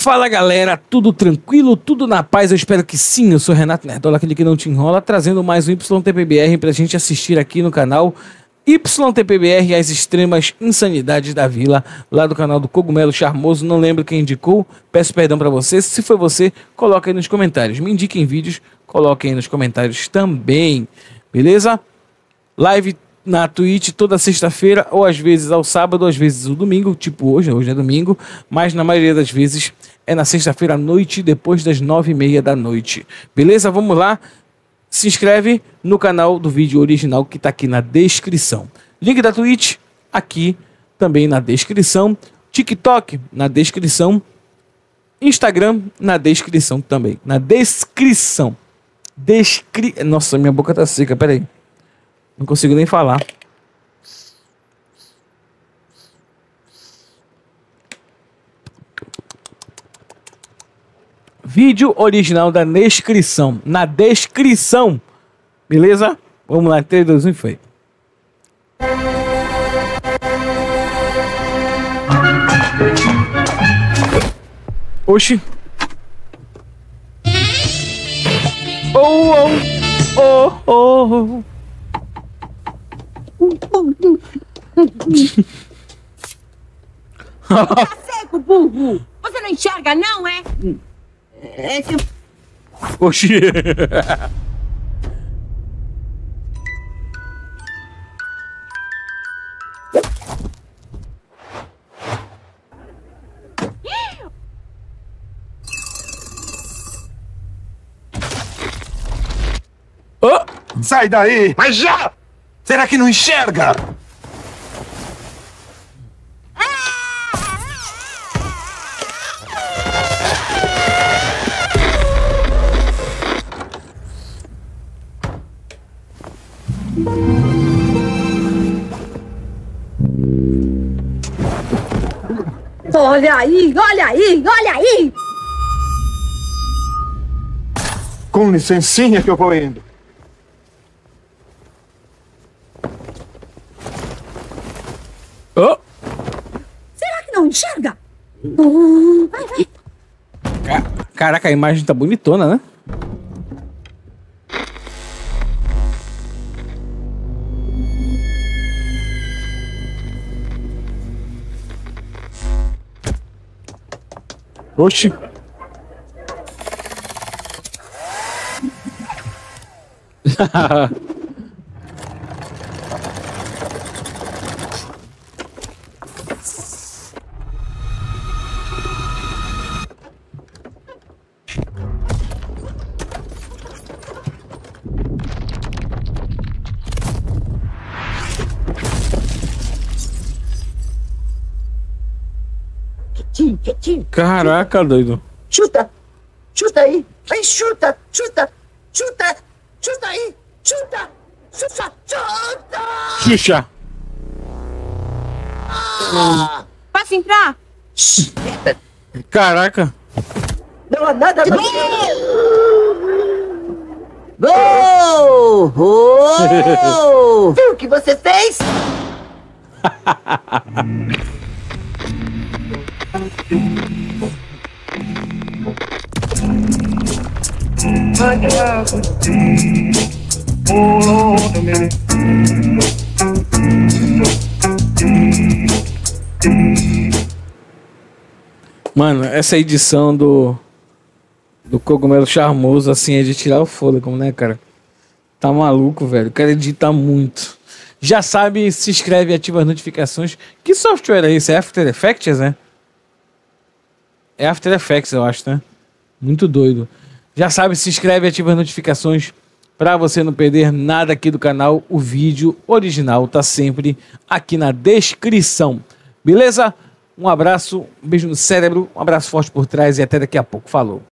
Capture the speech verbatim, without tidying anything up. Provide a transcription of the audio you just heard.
Fala galera, tudo tranquilo, tudo na paz? Eu espero que sim. Eu sou Renato Nerdola, aquele que não te enrola, trazendo mais um Y T P B R pra gente assistir aqui no canal Y T P B R, as extremas insanidades da vila, lá do canal do Cogumelo Charmoso. Não lembro quem indicou, peço perdão pra você. Se foi você, coloca aí nos comentários. Me indiquem vídeos, coloquem aí nos comentários também, beleza? Live na Twitch toda sexta-feira, ou às vezes ao sábado, ou às vezes o domingo, tipo hoje, hoje é domingo, mas na maioria das vezes é na sexta-feira à noite, depois das nove e meia da noite. Beleza? Vamos lá. Se inscreve no canal do vídeo original que tá aqui na descrição. Link da Twitch aqui também na descrição. TikTok na descrição. Instagram na descrição também. Na descrição. Descri... Nossa, minha boca tá seca, peraí. Não consigo nem falar. Vídeo original da descrição. Na descrição. Beleza? Vamos lá. três, dois, um e foi. Oxi. Oh, oh, oh, oh. Tá seco, burro! Você não enxerga, não, é? É que... Oxi! Oh! Sai daí! Mas já! Será que não enxerga? Olha aí, olha aí, olha aí! Com licencinha que eu vou indo. Oh! Será que não enxerga? Uh, vai, vai. Caraca, a imagem tá bonitona, né? Oxi. Quietinho, quietinho. Caraca, doido. Chuta, chuta aí. Vai, chuta, chuta, chuta, chuta aí. Chuta, chuta, chuta. Xuxa. Ah. Passa entrar. Caraca. Não há nada mais. Gol! Gol! Viu o que você fez? Mano, essa edição do do Cogumelo Charmoso assim é de tirar o fôlego, né, cara? Tá maluco, velho. O cara edita muito. Já sabe, se inscreve e ativa as notificações. Que software é esse? É After Effects, né? É After Effects, eu acho, né? Muito doido. Já sabe, se inscreve e ativa as notificações para você não perder nada aqui do canal. O vídeo original tá sempre aqui na descrição. Beleza? Um abraço, um beijo no cérebro, um abraço forte por trás e até daqui a pouco. Falou!